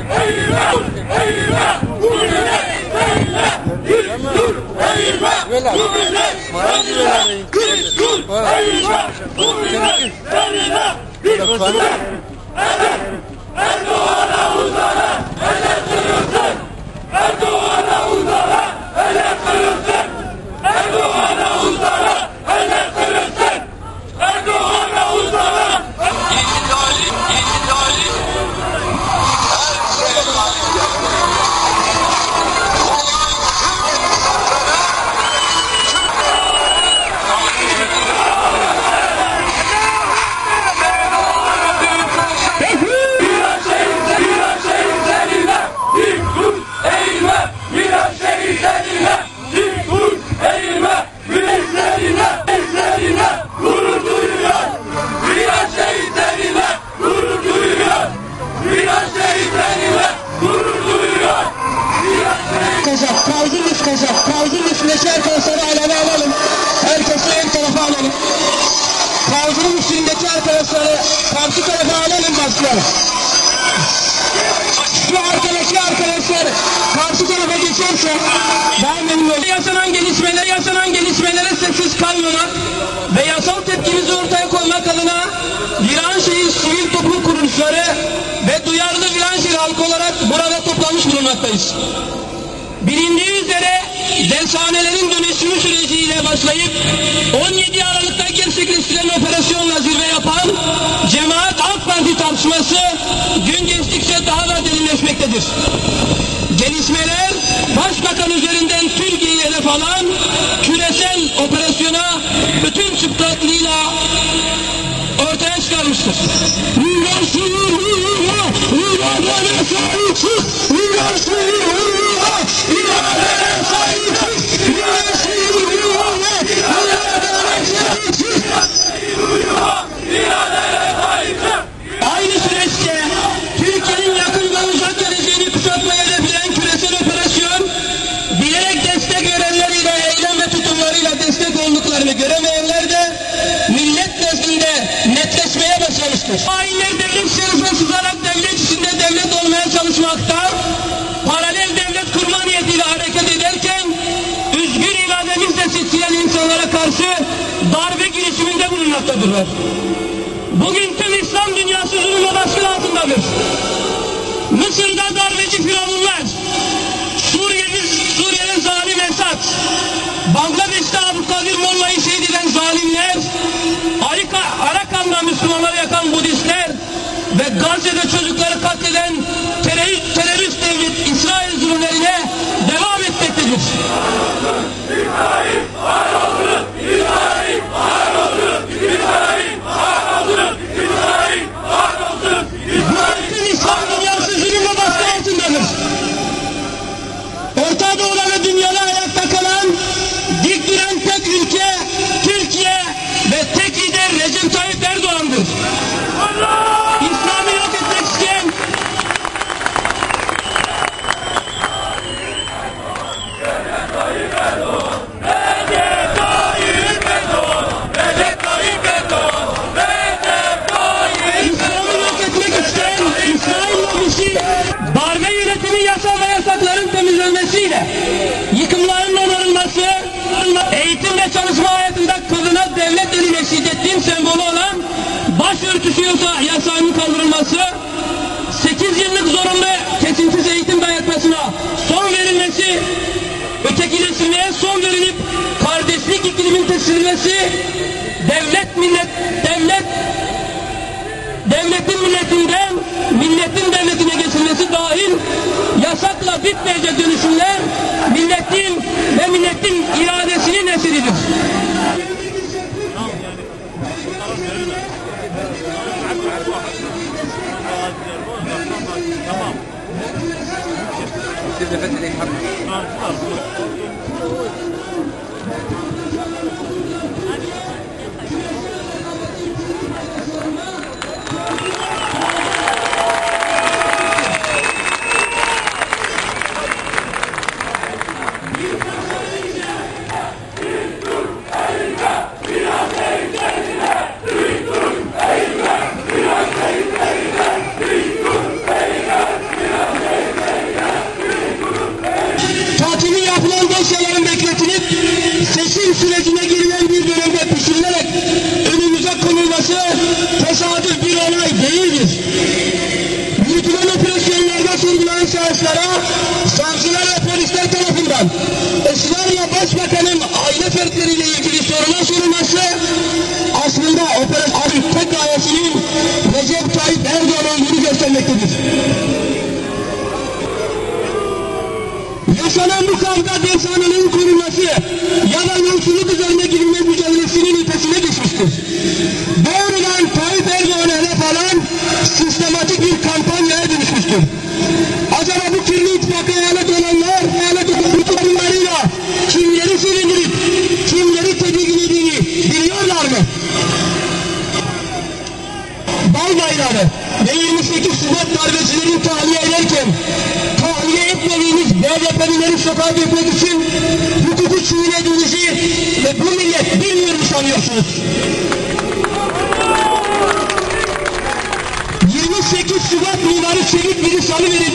Erdoğan'a uzana ele kırılsın. Erdoğan'a uzana ele kırılsın. Erdoğan'a uzana ele kırılsın. Erdoğan'a uzana. İhtilalim, ihtilalim. Kavzın üstündeki arkadaşları alana alalım. Herkesi ön tarafa alalım. Kavzın üstündeki arkadaşları karşı tarafa alalım başlayalım. Şu arkadaki arkadaşlar karşı tarafa geçerse daha memnun olur. Yaşanan gelişmelere sessiz kalmamak ve yasal tepkimizi ortaya koymak adına Viranşehir sivil toplum kuruluşları ve duyarlı Viranşehir halkı olarak burada toplanmış bulunmaktayız. Bilindiği üzere dershanelerin dönüşümü süreciyle başlayıp 17 Aralık'ta gerçekleştirilen operasyonla zirve yapan Cemaat AK Parti tartışması gün geçtikçe daha da derinleşmektedir. Gelişmeler Başbakan üzerinden Türkiye'yi hedef alan küresel operasyona bütün çıplaklığıyla ortaya çıkarmıştır. Aynı süreçte Türkiye'nin yakın ve uzak geleceğini kuşatmaya hedefleyen küresel operasyon bilerek destek verenleriyle, eylem ve tutumlarıyla destek olduklarını göremeyenler de millet nezdinde netleşmeye başlamıştır. Hainler devlet şerefine sızarak devlet içinde devlet olmaya çalışmakta, paralel devlet kurma niyetiyle hareket ederken üzgün irademizle seçilen insanlara karşı darbe girişiminde bulunmaktadırlar. Bugün tüm İslam dünyası zulüm ve baskı altındadır. Mısır'da darbeci firavunlar, Suriye'de zalim Esad, Bangladeş'te Abdülkadir Molla'yı şehit eden zalimler, Arakan'da Müslümanları yakan Budistler ve Gazze'de çocukları katleden terörist devlet İsrail zulümlerine devam etmektedir. İsrail var olsun! İsrail var olsun! İsrail var olsun! İsrail var olsun! Bütün İslam dünyası zulüm ve baskı altındadır. Orta Doğu'da ve dünyada ayakta kalan, dik duran tek ülke Türkiye ve tek lider Recep Tayyip Erdoğan'dır. İslam'ı yok etmek isteyen Recep Tayyip Erdoğan! Recep Tayyip Erdoğan! Recep Tayyip Erdoğan! Recep Tayyip! İslam'ı yok etmek isteyen İsrail lobisi darbe yönetimi yasa ve yasakların temizlenmesiyle yıkımların onarılması, eğitim ve çalışma hayatında kadına devlet eliyle şiddetin sembolü olan başörtüsü yasağının kaldırılması, 8 yıllık zorunlu kesintisiz eğitim dayatmasına son verilmesi, ötekileştirmeye son verilip kardeşlik iklimin teslimesi, devletin milletinden milletin devletine geçilmesi dahil yasakla bitmeyecek dönüşümler milletin ve milletin iradesinin eseridir. seçim sürecine girilen bir dönemde pişirilerek önümüze konulması tesadüf bir olay değildir. Yürütülen operasyonlarda sorgulanan şahıslara savcılar ve polisler tarafından ısrarla başbakanın aile fertleriyle ilgili sorular sorulması aslında operasyonun tek gayesinin Recep Tayyip Erdoğan olduğunu göstermektedir. Yaşanan bu kavga dershanelerin korunması ya da yolsuzluk üzerine girilme mücadelesinin ötesine geçmiştir. Doğrudan Tayyip Erdoğan'a hedef alan sistematik bir kampanyaya dönüşmüştür. Acaba bu kirli ittifaka eyalet olanlar, eyalet kurumlarıyla kimleri sevindirip, kimleri tediklediğini biliyorlar mı? Bal bayrağı ve 28 Şubat darbecilerin tahliye ederken, tahliye etmediğiniz BDP'lileri sokağa dökmek için hukuku çiğnediğinizi ve bu millet bilmiyor mu sanıyorsunuz? 28 Şubat mimarı çelik biri salıverip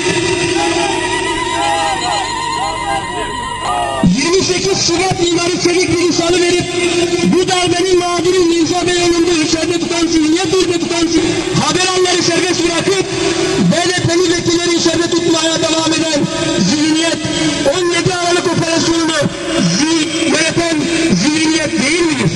28 Şubat mimarı çelik biri salıverip bu darbenin mağduru Mirza Beyoğlu'nda içeride tutan zihniyet duyda tutan haberanları serbest bırakıp BDP'li vekilleri içeride tutmaya devam eden zihniyet 17 Aralık operasyonunu yöneten zihniyet değil midir?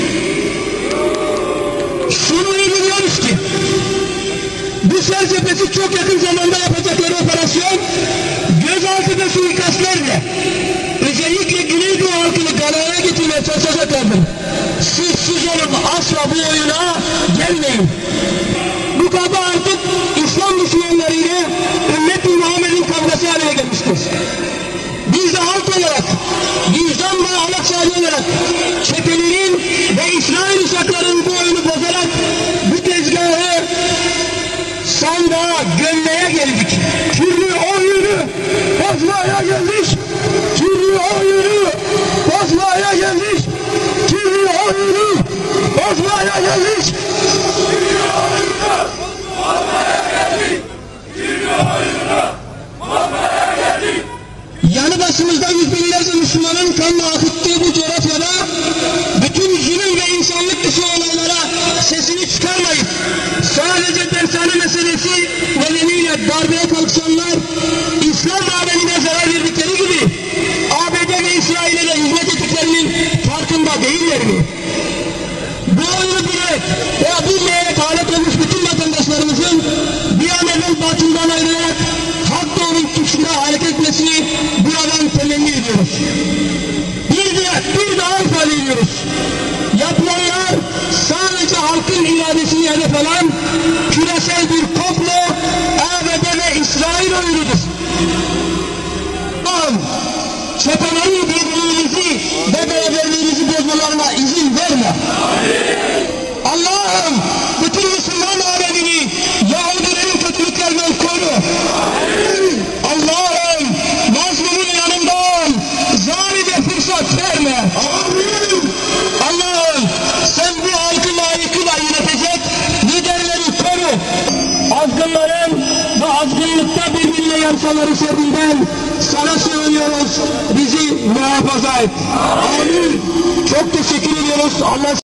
Şunu iyi biliyoruz ki bu cephesi çok yakın zamanda yapacakları operasyon gözaltı ve suikastlerle özellikle Güneydoğu halkını galaya getirmeye çalışacaklardır. Siz olun, asla bu oyuna gelmeyin. Bu kavga artık İslam Müslümanları ile Ümmet-i Muhammed'in kavgası haline gelmiştir. Biz de halk olarak, vicdan ve ahlak sahibi olarak çetelerin ve İsrail uşaklarının bu oyunu bozarak bu tezgahı sandığa gömmeye geldik. Kirli oyunu bozmaya geldik. Kirli oyunu bozmaya geldik. Kirli oyunu bozmaya geldik. Kirli oyunu bozmaya geldik. Kirli oyunu bozmaya geldik. Yanı başımızda yüz binlerce Müslümanın kanla akıttığı bu coğrafyada bütün zulüm ve insanlık dışı olaylara sesini çıkarmayıp sadece dershane meselesi nedeniyle darbeye kalkışanlar İslam alemine zarar verdikleri gibi ABD ve İsrail'e de hizmet ettiklerinin farkında değiller mi? Bu oyunu bilerek veya bilmeyerek alet olmuş bütün vatandaşlarımızın bir an evvel batından ayrılarak hak doğrultusunda hareket etmesini buradan temenni ediyoruz. Bir daha ifade ediyoruz. Yapılanlar sadece halkın iradesini hedef alan küresel bir komplo ABD ve İsrail oyunudur. Çeteleri birbirinizi ve beraberliğinizi bozmalarına izin verme. Allah'ım bütün Müslüman alemini Yahudilerin kötülüklerinden koru. Allah'ım mazlumun yanından zalime fırsat verme. Allah'ım sen bu halkı layıkıyla yönetecek liderleri koru. Azgınların ve azgınlıkta birbirine yarışanların şerrinden sana söylüyoruz, bizi muhafaza et. Amin. Çok teşekkür ediyoruz. Allah